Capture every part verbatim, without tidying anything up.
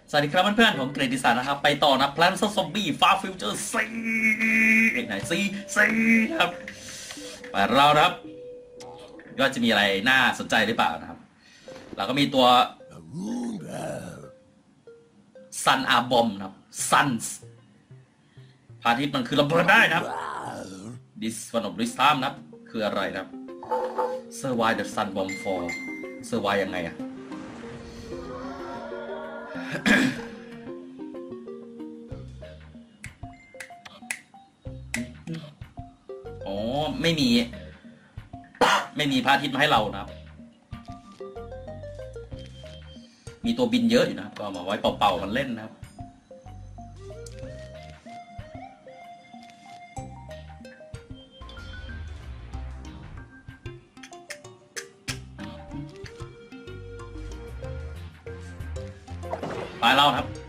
สวัสดีครับเพื่อนๆผมเกรดิสันนะครับไปต่อนะแพลนซ์ซอมบี้ฟาฟิวเจอร์ซีไหนซีซีครับไปเราครับก็จะมีอะไรน่าสนใจหรือเปล่านะครับเราก็มีตัวซันอาบอมนะครับซันส์พาทิตย์มันคือระเบิดได้นะครับ this one of this time นะครับคืออะไรนะครับ survive the sun bomb fall survive ยังไงอะอ๋อไม่มีไม่มีพระอาทิตย์มาให้เรานะครับมีตัวบินเยอะอยู่นะครับก็มาไว้เป่าๆมันเล่นนะครับไปเล่าครับ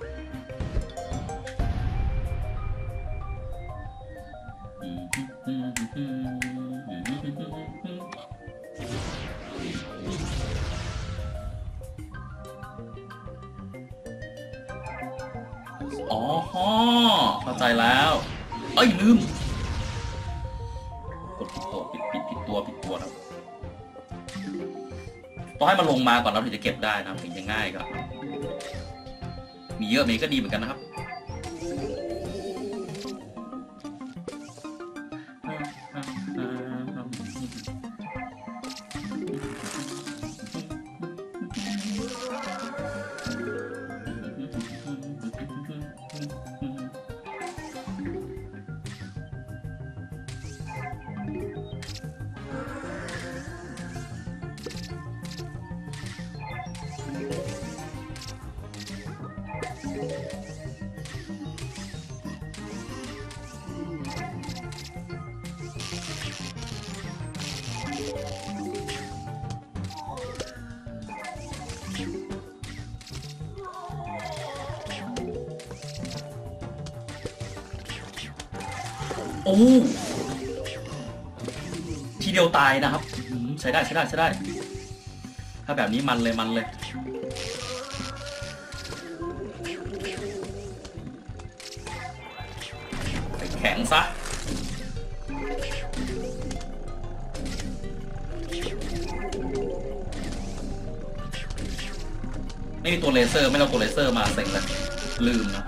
อ๋อเข้าใจแล้วเอ้ยลืมกดผิดตัวผิดผิดผิดตัวผิดตัวครับต้องให้มันลงมาก่อนเราถึงจะเก็บได้นะถึงจะง่ายครับมีเยอะมีก็ดีเหมือนกันนะครับโอ้ทีเดียวตายนะครับใช้ได้ใช้ได้ใช้ได้ถ้าแบบนี้มันเลยมันเลยไปแข็งซะไม่มีตัวเลเซอร์ไม่เอาตัวเลเซอร์มาเซ็งเลยลืมนะ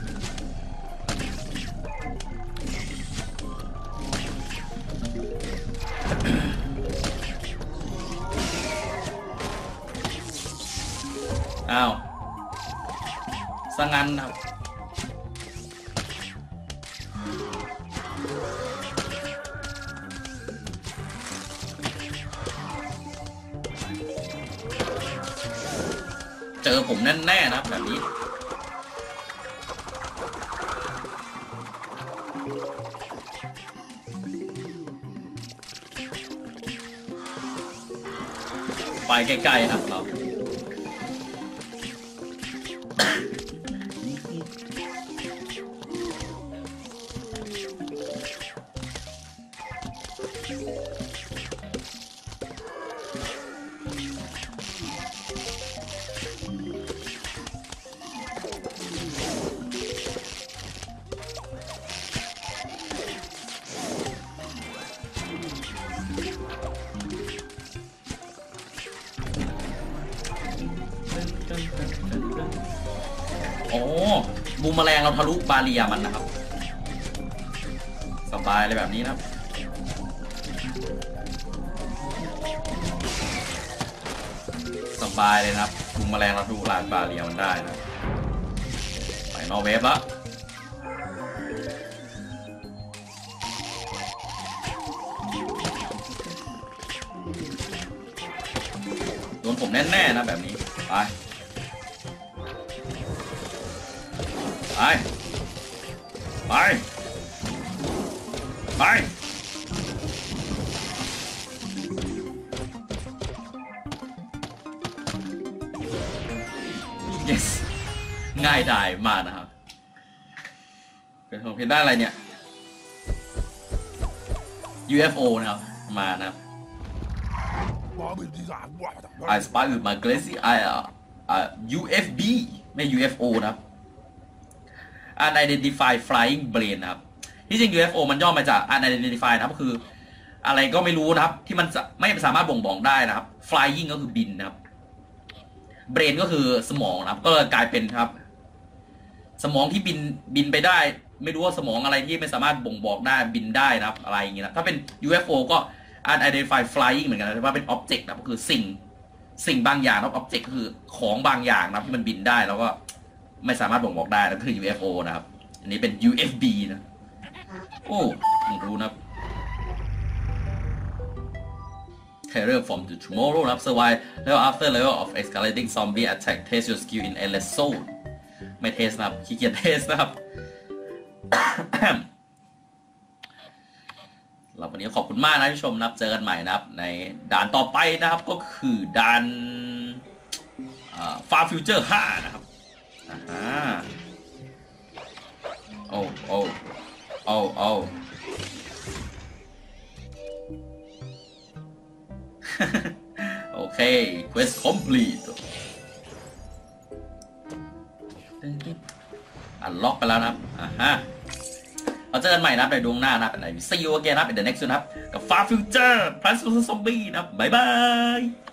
อ้าวสังงั้นครับเจอผมแน่ๆนะครับแบบนี้ไปใกล้ๆครับเราโอ้บูมแมลงเราทะลุบาเรียมันนะครับสบายเลยแบบนี้นะครับสบายเลยนะครับบูมแมลงเราทะลุลานบาเรียมันได้นะไปนอกเวฟละโดนผมแน่ๆนะแบบนี้ไปไปไปไป yes ง่ายดายมากนะครับเป็นของเพนได้อะไรเนี่ย ยู เอฟ โอ นะครับมานะครับไอสปาร์กมาเกรซี่ไออะอ่า ยู เอฟ บี ไม่ ยู เอฟ โอ นะครับ Unidentified Flying Brain นะครับที่จริง ยู เอฟ โอ มันย่อมาจาก Unidentified นะครับคืออะไรก็ไม่รู้นะครับที่มันไม่สามารถบ่งบอกได้นะครับ Flying ก็คือบินนะครับ Brain ก็คือสมองนะครับก็เลยกลายเป็นครับสมองที่บินบินไปได้ไม่รู้ว่าสมองอะไรที่ไม่สามารถบ่งบอกได้บินได้นะครับอะไรอย่างเงี้ยนะถ้าเป็น ยู เอฟ โอ ก็ Unidentified Flying เหมือนกันนะว่าเป็น Object นะก็คือสิ่งสิ่งบางอย่างนะ Object ก็คือของบางอย่างนะที่มันบินได้แล้วก็ไม่สามารถบ่งบอกได้นั่นคือ ยู เอฟ โอ นะครับอันนี้เป็น ยู เอฟ บี นะโอ้ผมรู้นะครับ Terror from the Tomorrow นะครับ Survive level after level of escalating zombie attack test your skill in endless zone ไม่เทสนะครับขี้เกียจเทสนะครับ เราวันนี้ขอบคุณมากนะที่ชมนะครับเจอกันใหม่นะครับในด่านต่อไปนะครับก็คือด่าน Far Future ห้านะครับอ่าโอ้โอ้โอ้โอ้ โอเค quest complete อันล็อกไปแล้วนะครับอ่าฮะเราเจอกันใหม่นะครับในดวงหน้านะครับใน See you again นะครับ in the next นะครับกับ Far Future Plants vs Zombie นะครับบ๊ายบาย